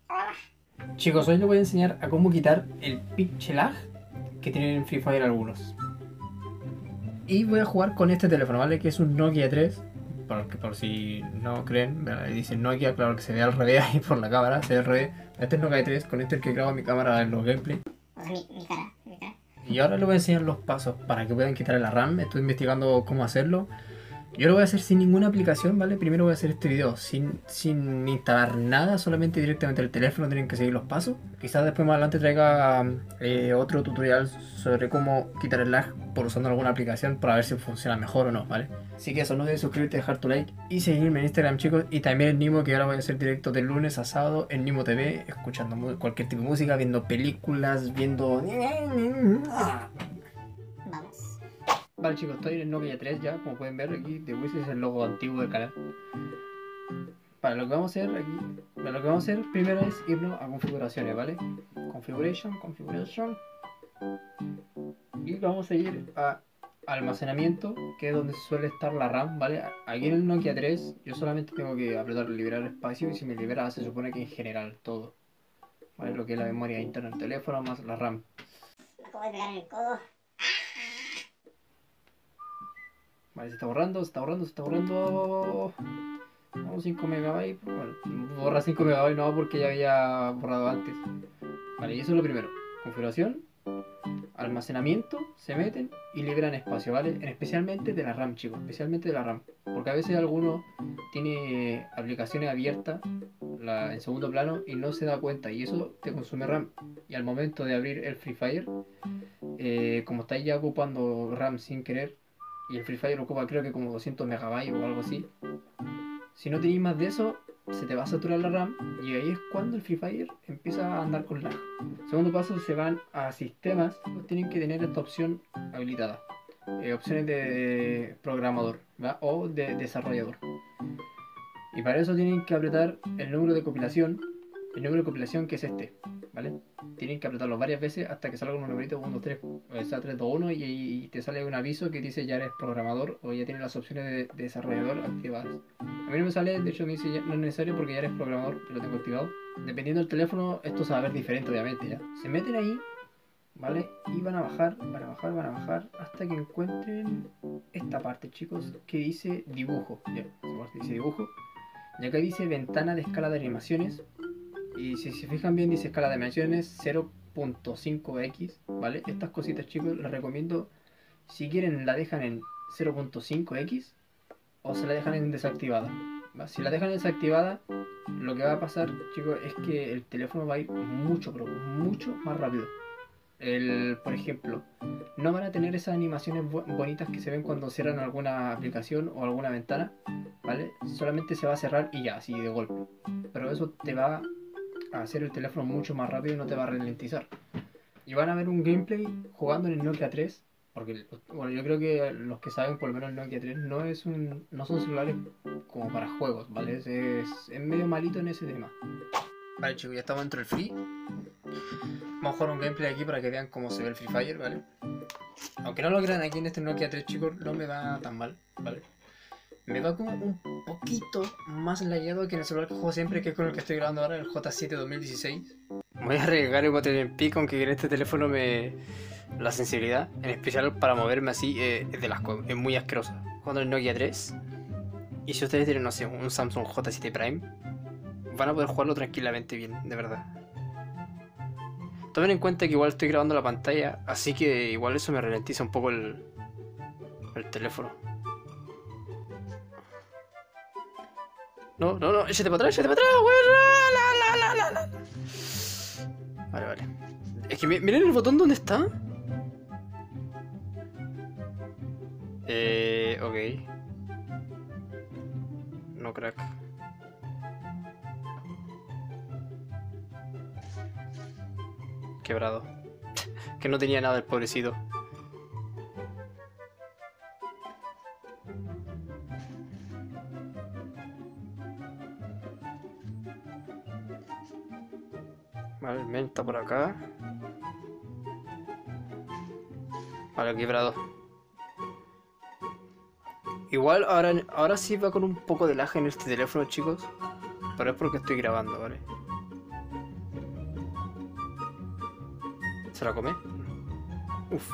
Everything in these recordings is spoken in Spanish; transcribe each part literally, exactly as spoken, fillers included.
Chicos, hoy les voy a enseñar a cómo quitar el pinche lag que tienen en Free Fire algunos. Y voy a jugar con este teléfono, ¿vale? Que es un Nokia tres. Por, por si no creen, ¿vale? Dice Nokia, claro que se ve al revés ahí por la cámara, se ve al revés. Este es Nokia tres, con este es el que grabo mi cámara en los gameplays. O sea, mi, mi cara, mi cara. Y ahora les voy a enseñar los pasos para que puedan quitar la RAM. Estoy investigando cómo hacerlo. Yo lo voy a hacer sin ninguna aplicación, ¿vale? Primero voy a hacer este video sin, sin instalar nada, solamente directamente el teléfono, tienen que seguir los pasos. Quizás después más adelante traiga eh, otro tutorial sobre cómo quitar el lag por usando alguna aplicación para ver si funciona mejor o no, ¿vale? Así que eso, no olvides suscribirte, dejar tu like y seguirme en Instagram, chicos. Y también en Nimo, que ahora voy a hacer directo de lunes a sábado en Nimo T V, escuchando cualquier tipo de música, viendo películas, viendo... Vamos. Vale, chicos, estoy en el Nokia tres ya, como pueden ver aquí, The Wiz es el logo antiguo del canal. Para lo que vamos a hacer aquí, para lo que vamos a hacer primero es irnos a configuraciones, ¿vale? Configuration, configuration. Y vamos a ir a almacenamiento, que es donde suele estar la RAM, ¿vale? Aquí en el Nokia tres yo solamente tengo que apretar liberar espacio y si me libera se supone que en general todo, ¿vale? Lo que es la memoria interna del teléfono más la RAM. Me acabo de pegar en el codo. Vale, se está borrando, se está borrando, se está borrando. Vamos, cinco megabytes. Bueno, borra cinco megabytes no porque ya había borrado antes. Vale, y eso es lo primero. Configuración, almacenamiento, se meten y liberan espacio, ¿vale? En especialmente de la RAM, chicos, especialmente de la RAM. Porque a veces alguno tiene aplicaciones abiertas la, en segundo plano y no se da cuenta y eso te consume RAM. Y al momento de abrir el Free Fire, eh, como estáis ya ocupando RAM sin querer, y el Free Fire ocupa creo que como doscientos megabytes o algo así, si no tenéis más de eso, se te va a saturar la RAM y ahí es cuando el Free Fire empieza a andar con lag. Segundo paso, se van a sistemas, pues tienen que tener esta opción habilitada. Eh, opciones de programador, ¿va? O de desarrollador. Y para eso tienen que apretar el número de compilación, el número de compilación que es este, ¿vale? Tienen que apretarlo varias veces hasta que salga un numerito uno, dos, tres, o sea, tres, dos, uno y, y te sale un aviso que dice ya eres programador o ya tienes las opciones de, de desarrollador activadas. A mí no me sale, de hecho me dice ya, no es necesario porque ya eres programador, yo lo tengo activado. Dependiendo del teléfono, esto se va a ver diferente obviamente ya. Se meten ahí, ¿vale? Y van a bajar, van a bajar, van a bajar hasta que encuentren esta parte, chicos, que dice dibujo. Ya, dice dibujo. Y acá dice ventana de escala de animaciones. Y si se fijan bien dice escala de animaciones cero punto cinco equis, ¿vale? Estas cositas, chicos, les recomiendo, si quieren la dejan en cero punto cinco equis o se la dejan en desactivada, ¿va? Si la dejan desactivada, lo que va a pasar, chicos, es que el teléfono va a ir mucho, pero mucho más rápido. El, por ejemplo, no van a tener esas animaciones bonitas que se ven cuando cierran alguna aplicación o alguna ventana, ¿vale? Solamente se va a cerrar y ya, así de golpe. Pero eso te va a hacer el teléfono mucho más rápido y no te va a ralentizar. Y van a ver un gameplay jugando en el Nokia tres, porque bueno, yo creo que los que saben, por lo menos el Nokia tres no es un, no son celulares como para juegos, ¿vale? Es, es, es medio malito en ese tema. Vale, chicos, ya estamos dentro del Free. Vamos a jugar un gameplay aquí para que vean cómo se ve el Free Fire, ¿vale? Aunque no lo crean, aquí en este Nokia tres, chicos, no me va tan mal, ¿vale? Me va como un poquito más lagueado que en el celular que juego siempre, que es con el que estoy grabando ahora, el J siete dos mil dieciséis. Voy a arriesgar el botón en pico, aunque en este teléfono me... la sensibilidad, en especial para moverme así, eh, es de las es muy asquerosa. Jugando el Nokia tres. Y si ustedes tienen, no sé, un Samsung J siete Prime, van a poder jugarlo tranquilamente bien, de verdad. Tomen en cuenta que igual estoy grabando la pantalla, así que igual eso me ralentiza un poco el, el teléfono. No, no, no, échate para atrás, échate para atrás, weón. La, la, la, la, la. Vale, vale. Es que miren el botón donde está. Eh, ok. No, crack. Quebrado. Que no tenía nada el pobrecito. Vale, el men está por acá. Vale, quebrado. Igual ahora, ahora sí va con un poco de lag en este teléfono, chicos. Pero es porque estoy grabando, ¿vale? ¿Se la come? Uf.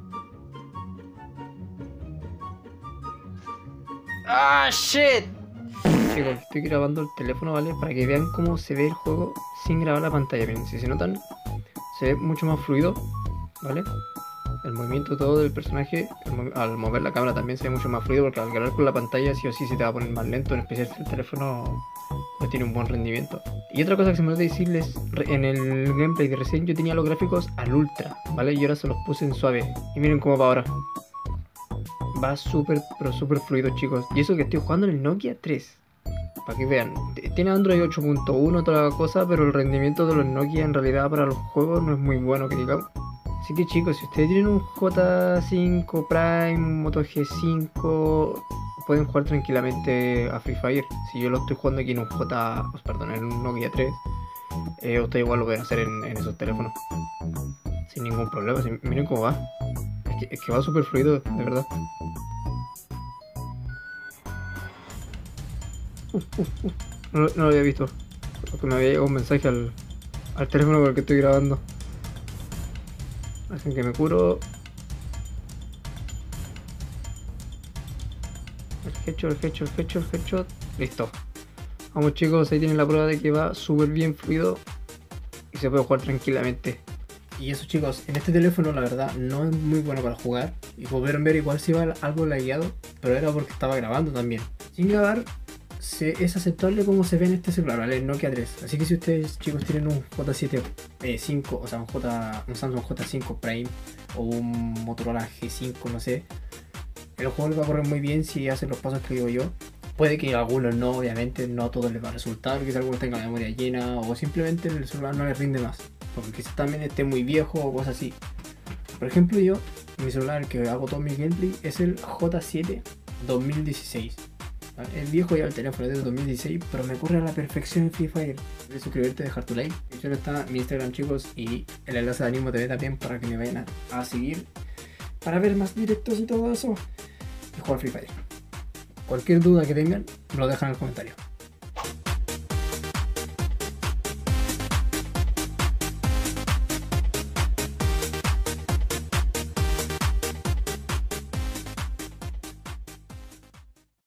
¡Ah, shit! Chicos, estoy grabando el teléfono, ¿vale? Para que vean cómo se ve el juego sin grabar la pantalla. Miren, si se notan, se ve mucho más fluido, ¿vale? El movimiento todo del personaje, mo al mover la cámara también se ve mucho más fluido, porque al grabar con la pantalla sí o sí se te va a poner más lento, en especial si el teléfono no tiene un buen rendimiento. Y otra cosa que se me olvidó decirles, en el gameplay de recién yo tenía los gráficos al ultra, ¿vale? Y ahora se los puse en suave. Y miren cómo va ahora. Va súper, pero súper fluido, chicos. Y eso que estoy jugando en el Nokia tres. Para que vean. Tiene Android ocho punto uno, toda la cosa, pero el rendimiento de los Nokia en realidad para los juegos no es muy bueno, que digamos. Así que chicos, si ustedes tienen un J cinco Prime, un Moto G cinco, pueden jugar tranquilamente a Free Fire. Si yo lo estoy jugando aquí en un J, perdón, en un Nokia tres, eh, ustedes igual lo pueden hacer en, en esos teléfonos. Sin ningún problema. Si, miren cómo va. Es que, es que va súper fluido, de verdad. Uh, uh, uh. No, no lo había visto. Porque me había llegado un mensaje al, al teléfono con el que estoy grabando. Hacen que me curo. El headshot, el headshot, el headshot, el headshot. Listo. Vamos chicos, ahí tienen la prueba de que va súper bien fluido y se puede jugar tranquilamente. Y eso chicos, en este teléfono la verdad no es muy bueno para jugar. Y como pudieron ver igual se iba algo lagueado, pero era porque estaba grabando también. Sin grabar se, es aceptable como se ve en este celular, ¿vale? El Nokia tres. Así que si ustedes chicos tienen un J siete cinco, o sea un, J, un Samsung J cinco Prime o un Motorola G cinco, no sé, el juego les va a correr muy bien si hacen los pasos que digo yo. Puede que a algunos no, obviamente, no a todos les va a resultar, quizás algunos tengan la memoria llena o simplemente el celular no les rinde más, porque quizás también esté muy viejo o cosas así. Por ejemplo yo, mi celular, el que hago todo mi gameplay, es el J siete dos mil dieciséis. El viejo ya el teléfono es del dos mil dieciséis, pero me corre a la perfección en Free Fire. De suscribirte, dejar tu like. De hecho está mi Instagram chicos y el enlace de Animo T V también para que me vayan a, a seguir para ver más directos y todo eso y jugar Free Fire. Cualquier duda que tengan me lo dejan en el comentario.